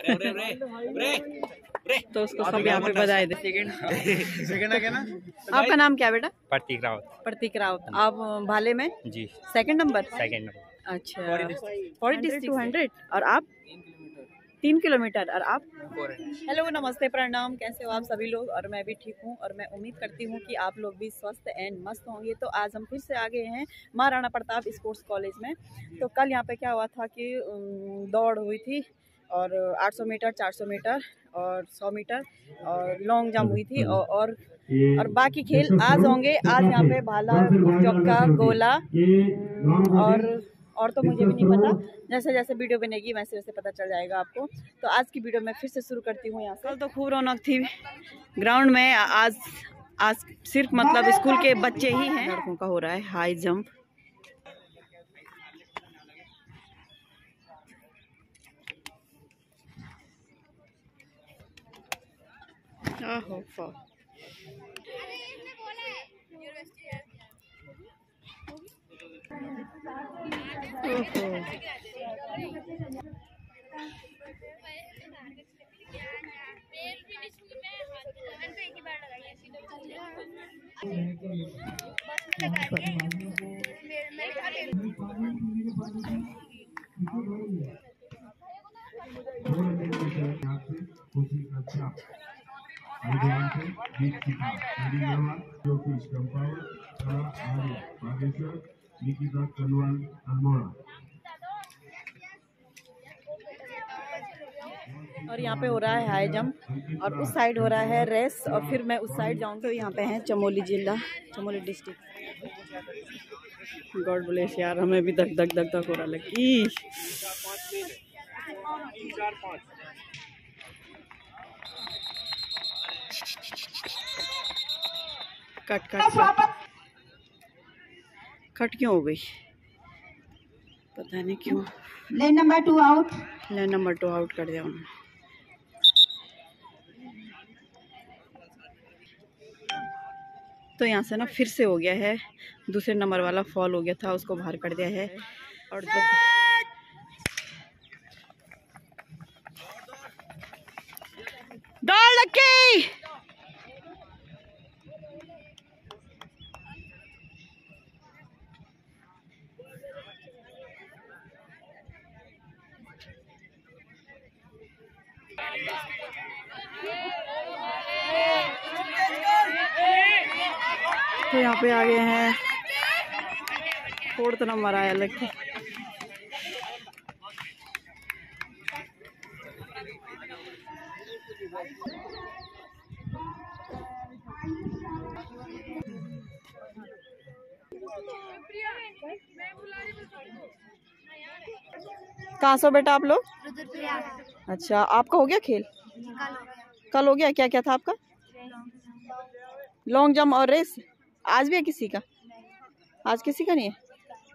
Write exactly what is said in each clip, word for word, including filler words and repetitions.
तो उसको सब यहाँ पे बधाई दे। सेकंड है क्या ना? आपका नाम क्या बेटा? प्रतीक रावत। प्रतीक रावत। आप भाले में जी सेकंड नंबर? Second number. अच्छा, फोर्टी टू हंड्रेड। और आप? तीन किलोमीटर। और आप? हेलो नमस्ते प्रणाम, कैसे हो आप सभी लोग? और मैं भी ठीक हूँ और मैं उम्मीद करती हूँ कि आप लोग भी स्वस्थ एंड मस्त होंगे। तो आज हम फिर से आ गए हैं महाराणा प्रताप स्पोर्ट्स कॉलेज में। तो कल यहाँ पे क्या हुआ था कि दौड़ हुई थी और आठ सौ मीटर, चार सौ मीटर और सौ मीटर और लॉन्ग जंप हुई थी और और, और बाकी खेल आज होंगे। आज यहाँ पे भाला, चौका, गोला और और तो मुझे भी नहीं पता। जैसे जैसे वीडियो बनेगी वैसे वैसे पता चल जाएगा आपको। तो आज की वीडियो मैं फिर से शुरू करती हूँ यहाँ से। कल तो खूब रौनक थी ग्राउंड में। आज आज सिर्फ मतलब स्कूल के बच्चे ही हैं। लड़कों का हो रहा है हाई जंप। ओहो और यहाँ पे हो रहा है हाई जंप और उस साइड हो रहा है रेस। और फिर मैं उस साइड जाऊँ तो यहाँ पे है चमोली जिला, चमोली डिस्ट्रिक्ट। गॉड ब्लेस यार, हमें भी धक धक धक धक हो रहा लगी। कट कट कट क्यों हो गई पता नहीं क्यों। Lane number two out. Lane number two out कर दिया उन्होंने। तो यहाँ से ना फिर से हो गया है, दूसरे नंबर वाला फॉल हो गया था, उसको बाहर कर दिया है। और जब दौड़ लगी तो यहाँ पे आ गए हैं। फोर्थ नंबर आया लगता है। कहाँ से बेटा आप लोग? अच्छा, आपका हो गया खेल? कल हो गया। क्या क्या था आपका? लॉन्ग जंप और रेस। आज भी है किसी का? आज किसी का नहीं है।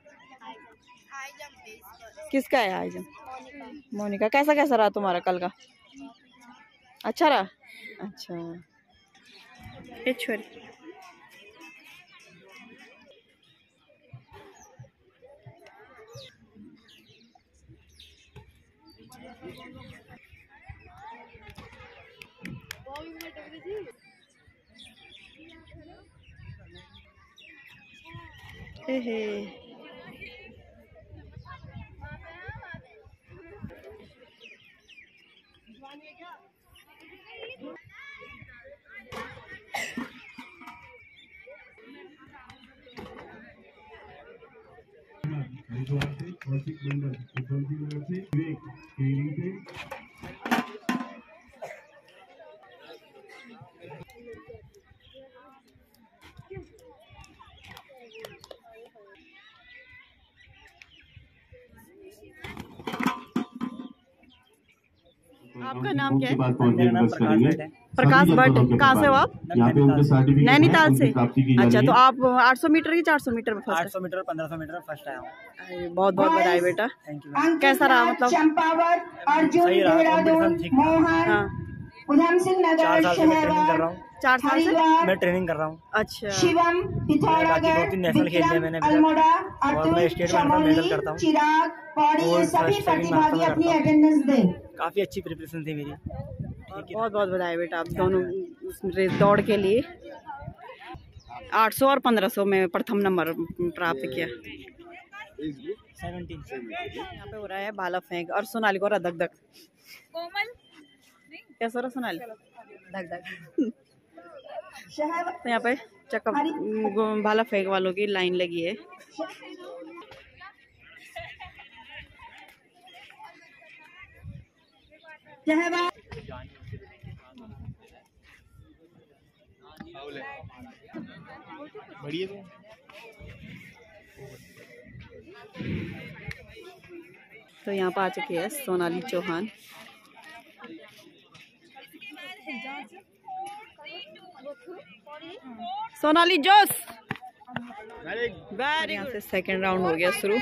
किसका है हाई जंप? मोनिका। कैसा कैसा रहा तुम्हारा कल का? अच्छा रहा। अच्छा छोरी हे हे। आपका नाम क्या है? मेरा नाम प्रकाश भट्ट है। प्रकाश भट्ट। कहाँ से हो आप? नैनीताल से। अच्छा, तो आप आठ सौ मीटर की चार सौ मीटर में फर्स्ट? आठ सौ मीटर पंद्रह सौ मीटर फर्स्ट आया हूँ। बहुत बहुत बधाई बेटा। Thank you. कैसा रहा मतलब? सही रहा, कंपटीशन ठीक था। हाँ, चार साल से मैं ट्रेनिंग कर रहा हूँ। चार साल से मैं ट्रेनिंग कर रहा हूँ। अच्छा। बाकी दो तीन नेशनल खेल लिए मैंने और मैं स्टेट में मेडल करता हूँ। काफ़ी अच्छी प्रिपरेशन थी मेरी। बहुत बहुत बधाई बेटा आप दोनों रेस दौड़ के लिए। आठ सौ और पंद्रह सौ में प्रथम नंबर प्राप्त किया। यहाँ पे हो रहा है भाला फेंक और सोनाली को रहा धक धक। कोमल कैसा रहा सोनाली? धक धक। तो यहाँ पे चक्का भाला फेंक वालों की लाइन लगी है। बढ़िया। तो यहाँ पर आ चुकी है सोनाली चौहान। सोनाली जोश। यहाँ से सेकंड राउंड हो गया शुरू।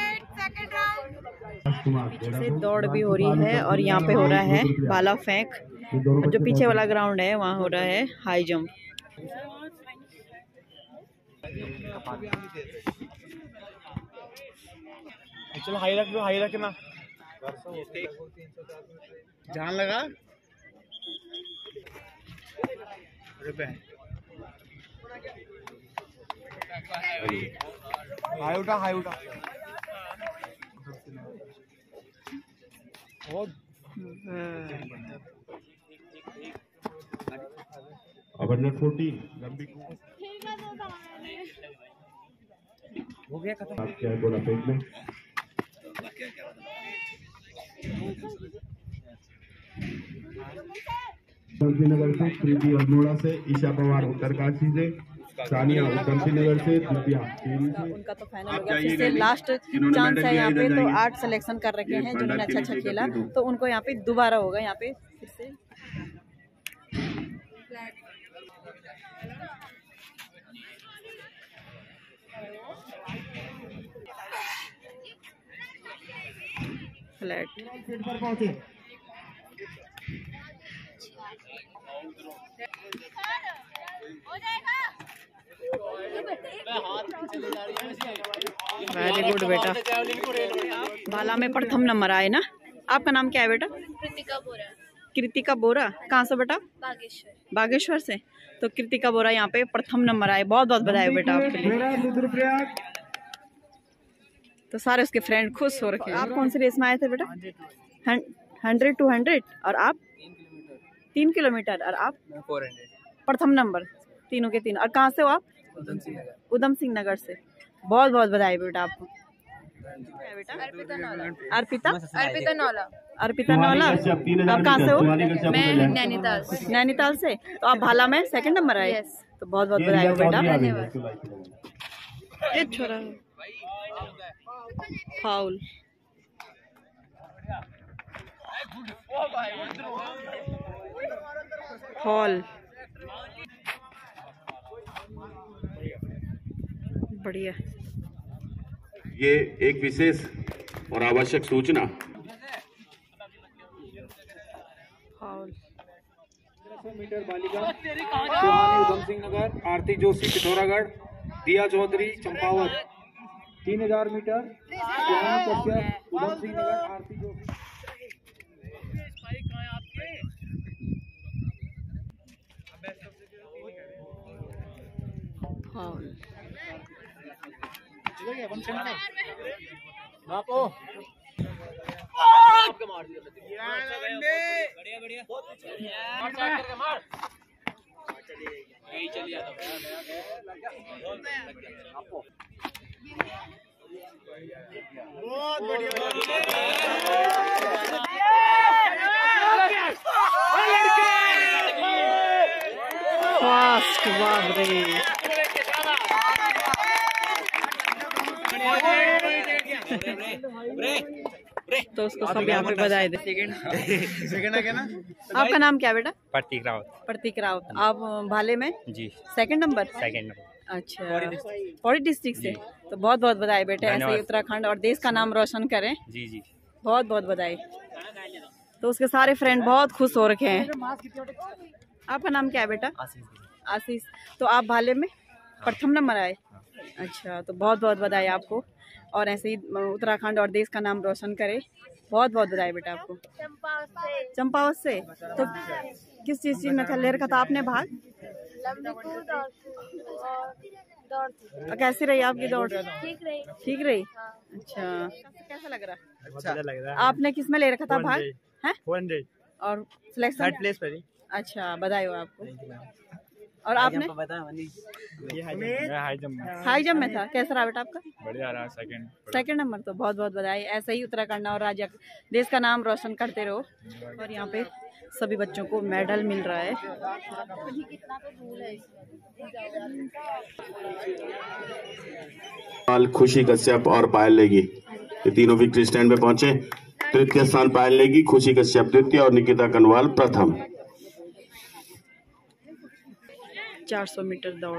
पीछे से दौड़ भी हो रही है और यहाँ पे हो रहा है भाला फेंक। और जो पीछे वाला ग्राउंड है वहाँ हो रहा है हाई जंप। चलो हाई रख दो, हाई रखना। जान लगा। हाई उठा, हाई उठा। हो गया खत्म। नगर से प्रीति अल्मोड़ा से, ईशा पवार उत्तरकाशी से, सानिया उधमसिंह नगर से, दिव्या उनका तो फाइनल हो गया। फिर से लास्ट चांस है यहाँ पे। तो आठ सिलेक्शन कर रखे हैं जिन्होंने अच्छा अच्छा खेला, तो उनको यहाँ पे दोबारा होगा। यहाँ पे फिर से फ्लैट पर पहुंचे। वेरी गुड बेटा। भाला में प्रथम नंबर आए ना। आपका नाम क्या है बेटा? कृतिका बोरा। कृतिका बोरा। कहाँ से बेटा? बागेश्वर। बागेश्वर से। तो कृतिका बोरा यहाँ पे प्रथम नंबर आए। बहुत बहुत बधाई बेटा आपके लिए। तो सारे उसके फ्रेंड खुश हो रखे। आप कौन सी रेस में आए थे बेटा? Hundred two hundred. और आप? तीन किलोमीटर। और आप? Four hundred. प्रथम नंबर तीनों के तीनों। और कहाँ से हो आप? उधम सिंह नगर से। बहुत बहुत बधाई बेटा आपको। बेटा अर्पिता नौला। अर्पिता अर्पिता नौला। अर्पिता नौला। आप कहाँ से हो? मैं नैनीताल से। नैनीताल से। तो आप भाला में सेकंड नंबर आए। यस। तो बहुत बहुत बधाई हो बेटा। धन्यवाद। ये छोरा फाउल। फॉल। बढ़िया। ये एक विशेष और आवश्यक सूचना। फाउल। मीटर बालिका सुहानी उधमसिंह नगर, आरती जोशी पिथौरागढ़, दिया चौधरी चंपावत। तीन हजार मीटर सुहानी कश्यप उधमसिंह नगर, आरती जोशी। फाउल। बापो बढ़िया बढ़िया मार यही चल जाता बहुत बढ़िया। फास्ट बाप रे। तो उसको सब यहाँ पे बधाई दे। सेकंड है क्या ना? आपका नाम क्या बेटा? प्रतीक रावत। प्रतीक रावत। आप भाले में जी सेकंड नंबर। Second number. अच्छा, पौड़ी डिस्ट्रिक्ट से। तो बहुत बहुत बधाई बेटे। ऐसे ही उत्तराखंड और देश का नाम रोशन करें। जी जी बहुत बहुत बधाई। तो उसके सारे फ्रेंड बहुत खुश हो रखे हैं। आपका नाम क्या है बेटा? आशीष। तो आप भाले में प्रथम नंबर आए। अच्छा, तो बहुत बहुत बधाई आपको। और ऐसे ही उत्तराखंड और देश का नाम रोशन करे। बहुत बहुत बधाई बेटा आपको। चंपावत से तो किस चीज़ चीज़ में था ले रखा था आपने भाग? और कैसी रही आपकी दौड़? ठीक रही। ठीक रही। अच्छा, कैसा लग रहा? अच्छा लग रहा है। आपने किस में ले रखा था भाग? हैं? हंड्रेड और सिलेक्शन थर्ड प्लेस पर ही। अच्छा, बधाई हो आपको। और आपने? हाई जंप हाई जंप में था। कैसा रहा बेटा आपका? बढ़िया रहा, सेकंड सेकंड नंबर। तो बहुत बहुत बधाई। ऐसे ही उत्तराखंड और राज्य देश का नाम रोशन करते रहो। और यहाँ पे सभी बच्चों को मेडल मिल रहा है। खुशी कश्यप और पायल नेगी ये तीनों विक्ट्री स्टैंड पे पहुंचे। तृतीय स्थान पायल नेगी, खुशी कश्यप द्वितीय और निकिता कनवाल प्रथम। चार सौ मीटर दौड़।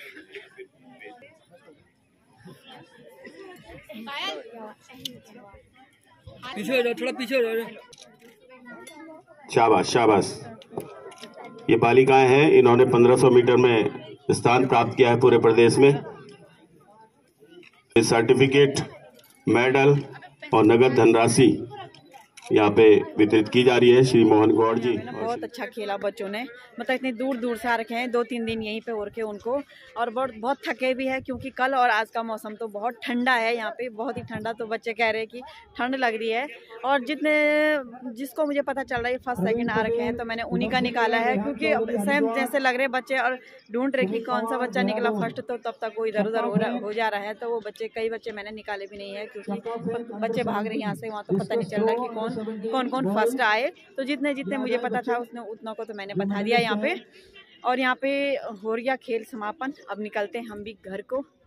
पीछे हो जाओ, थोड़ा पीछे हो जाओ। शाबाश शाबाश। ये बालिकाएं हैं, इन्होंने पंद्रह सौ मीटर में स्थान प्राप्त किया है पूरे प्रदेश में। सर्टिफिकेट, मेडल और नगद धनराशि यहाँ पे वितरित की जा रही है। श्री मोहन गौड़ जी बहुत अच्छा खेला बच्चों ने, मतलब इतनी दूर दूर से आ रखे हैं, दो तीन दिन यहीं पे हो रखे उनको। और बहुत बहुत थके भी है क्योंकि कल और आज का मौसम तो बहुत ठंडा है यहाँ पे, बहुत ही ठंडा। तो बच्चे कह रहे हैं कि ठंड लग रही है। और जितने जिसको मुझे पता चल रहा है फर्स्ट सेकंड आ रखे हैं तो मैंने उन्हीं का निकाला है, क्योंकि सेम जैसे लग रहे बच्चे और ढूंढ रहे कि कौन सा बच्चा निकला फर्स्ट। तो तब तक वो इधर उधर हो, हो जा रहा है। तो वो बच्चे कई बच्चे मैंने निकाले भी नहीं है क्योंकि बच्चे भाग रहे हैं यहाँ से वहाँ, तो पता नहीं चल रहा कि कौन कौन कौन फर्स्ट आए। तो जितने जितने मुझे पता था उसने उतना को तो मैंने बता दिया यहाँ पे। और यहाँ पे हो गया खेल समापन। अब निकलते हैं हम भी घर को।